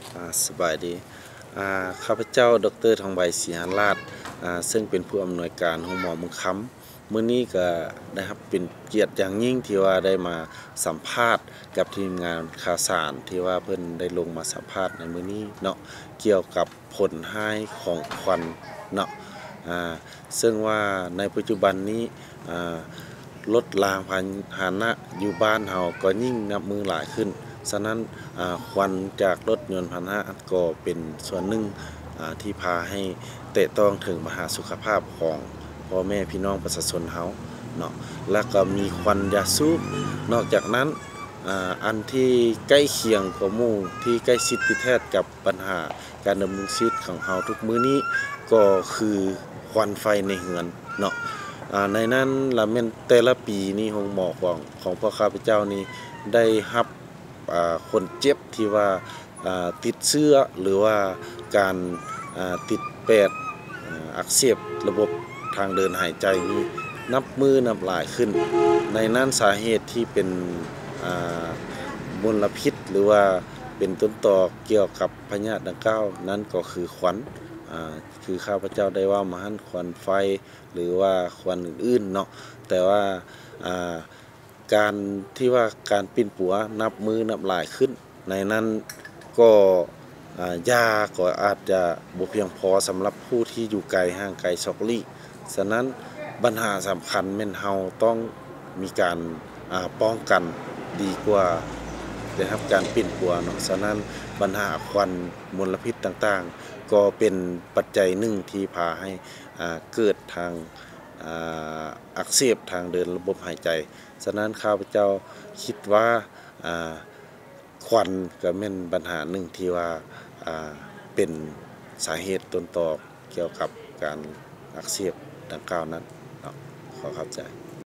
สบายดีข้าพเจ้าดรทองใบศรีหราชซึ่งเป็นผู้อำนวยการของหมอเมืองค้ำมื้อนี้ก็ได้รับเป็นเกียรติอย่างยิ่งที่ว่าได้มาสัมภาษณ์กับทีมงานข่าวสารที่ว่าเพิ่นได้ลงมาสัมภาษณ์ในมื้อนี้เนาะเกี่ยวกับผลให้ของควันเนาะซึ่งว่าในปัจจุบันนี้รถรางพาหนะอยู่บ้านเฮาก็ยิ่งนับมือหลายขึ้นฉะนั้นควันจากรถยนต์พาหนะก็เป็นส่วนหนึ่งที่พาให้เตะต้องถึงมหาสุขภาพของพ่อแม่พี่น้องประชาชนเฮาเนาะแล้วก็มีควันยาสูบนอกจากนั้นอันที่ใกล้เคียงกับหมู่ที่ใกล้ชิดที่แท้กับปัญหาการดำรงชีวิตของเฮาทุกมื้อนี้ก็คือควันไฟในเฮือนเนาะในนั้นละแม่นแต่ละปีนี้โรงหมอของพ่อข้าพเจ้านี่ได้รับคนเจ็บที่ว่าติดเชื้อหรือว่าการติดแปดอักเสบระบบทางเดินหายใจนี่นับมือนับหลายขึ้นในนั้นสาเหตุที่เป็นมลพิษหรือว่าเป็นต้นตอเกี่ยวกับพยาธิดังกล่าวนั้นก็คือควันคือข้าพเจ้าได้ว่ามาหั่นควันไฟหรือว่าควันอื่นๆเนาะแต่ว่าการที่ว่าการปิ้นปัวนับมือนับหลายขึ้นในนั้นก็ยาก็อาจจะบ่เพียงพอสำหรับผู้ที่อยู่ไกลห่างไกลซอกลี่ฉะนั้นปัญหาสำคัญแม่นเฮาต้องมีการป้องกันดีกว่าได้รับการปิ้นปัวเนาะฉะนั้นปัญหาควันมลพิษต่างๆก็เป็นปัจจัยหนึ่งที่พาให้เกิดทางอักเสบทางเดินระบบหายใจฉะนั้นข้าพเจ้าคิดว่าควันก็แม่นปัญหาหนึ่งที่ว่าเป็นสาเหตุต้นตอเกี่ยวกับการอักเสบดังกล่าวนั้นขอเข้าใจ